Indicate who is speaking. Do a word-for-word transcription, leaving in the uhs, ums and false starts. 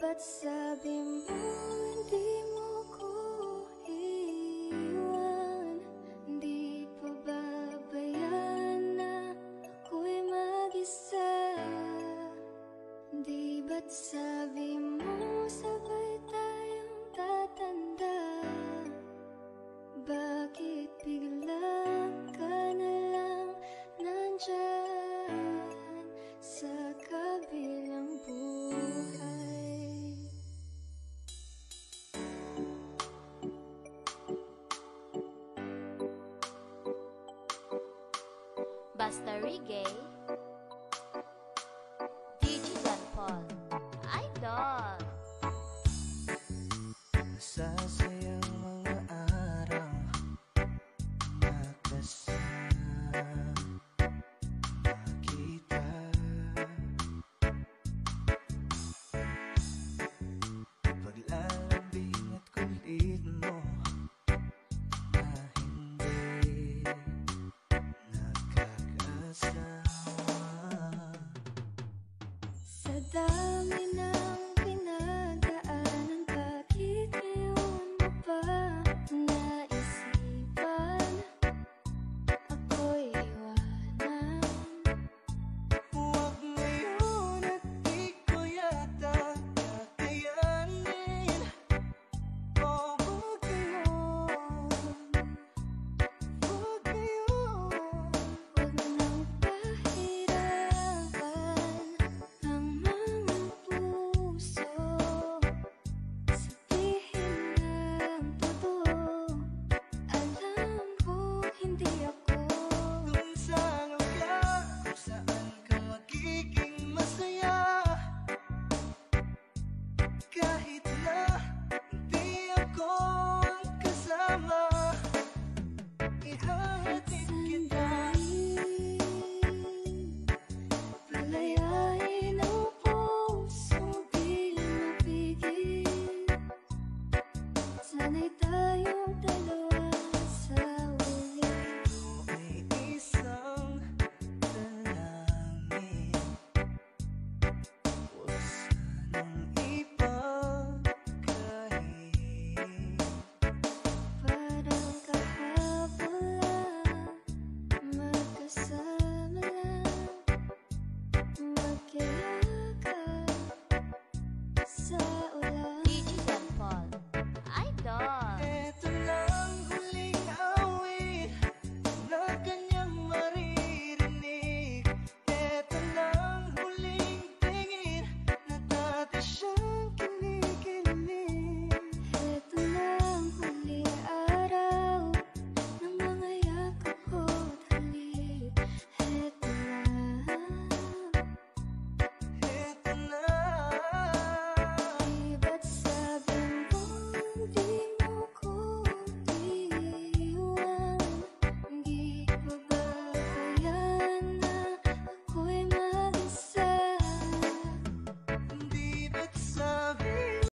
Speaker 1: ba't sabi mo hindi mo ko iwan? Di pa babayaan na ako'y mag-isa? Di ba't sabi mo sabay tayong tatanda? Bakit bigla ka na lang nandyan sa kabilang buhay?
Speaker 2: Basta Reggae, D J John Paul, Idol.
Speaker 3: Masasayang mga araw makasama kita. Paglalambing at kulit mo na hindi nakakasama.
Speaker 1: Sa dami ng pinagdaanan, bakit ngayon mo pa naisipan ako'y iwanan?
Speaker 3: Huwag ngayon at di ko yata kakayanin. O huwag ngayon, huwag ngayon.
Speaker 1: Huwag nang pahirapan ang mga puso. Sabihin ng totoo, alam ko hindi ako
Speaker 3: Kung saan ka, kung saan ka magiging masaya. Kahit na hindi ako ang kasama, ihahatid kita.
Speaker 1: palayain ang pusong di mapigil. Sana'y tayong dalawa sa uli.
Speaker 3: May isang dalangin, huwag sanang